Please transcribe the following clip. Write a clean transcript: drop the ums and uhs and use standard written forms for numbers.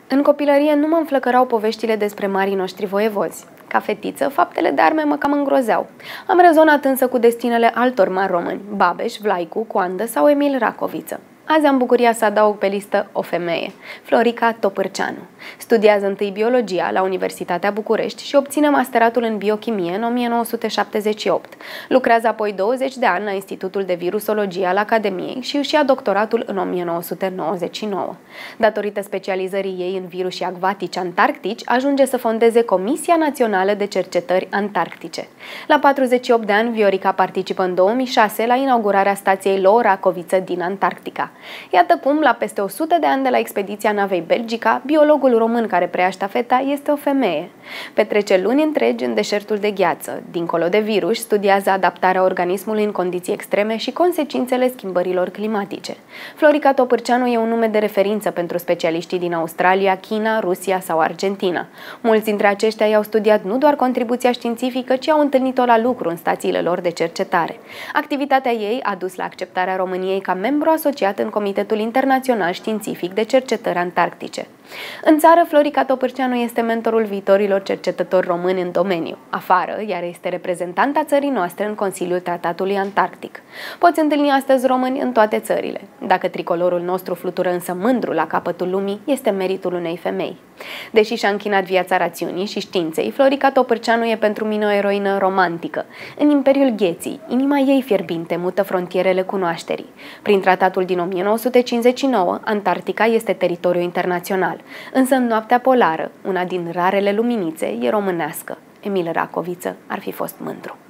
În copilărie nu mă înflăcărau poveștile despre marii noștri voievozi. Ca fetiță, faptele de arme mă cam îngrozeau. Am rezonat însă cu destinele altor mari români, Babeș, Vlaicu, Coandă sau Emil Racoviță. Azi am bucuria să adaug pe listă o femeie, Florica Topârceanu. Studiază întâi biologia la Universitatea București și obține masteratul în biochimie în 1978. Lucrează apoi 20 de ani la Institutul de Virusologie al Academiei și își ia doctoratul în 1999. Datorită specializării ei în virusii acvatici antarctici, ajunge să fondeze Comisia Națională de Cercetări Antarctice. La 48 de ani, Viorica participă în 2006 la inaugurarea stației Lo Racoviță din Antarctica. Iată cum, la peste 100 de ani de la expediția navei Belgica, biologul român care preia ștafeta este o femeie. Petrece luni întregi în deșertul de gheață. Dincolo de virus, studiază adaptarea organismului în condiții extreme și consecințele schimbărilor climatice. Florica Topârceanu e un nume de referință pentru specialiștii din Australia, China, Rusia sau Argentina. Mulți dintre aceștia i-au studiat nu doar contribuția științifică, ci au întâlnit-o la lucru în stațiile lor de cercetare. Activitatea ei a dus la acceptarea României ca membru asociat în Comitetul Internațional Științific de Cercetări Antarctice. În țară, Florica Topârceanu este mentorul viitorilor cercetători români în domeniu. Afară, ea este reprezentanta țării noastre în Consiliul Tratatului Antarctic. Poți întâlni astăzi români în toate țările. Dacă tricolorul nostru flutură însă mândru la capătul lumii, este meritul unei femei. Deși și-a închinat viața rațiunii și științei, Florica Topârceanu e pentru mine o eroină romantică. În Imperiul Gheții, inima ei fierbinte mută frontierele cunoașterii. Prin tratatul din 1959, Antarctica este teritoriu internațional. Însă în noaptea polară, una din rarele luminițe e românească. Emil Racoviță ar fi fost mândru.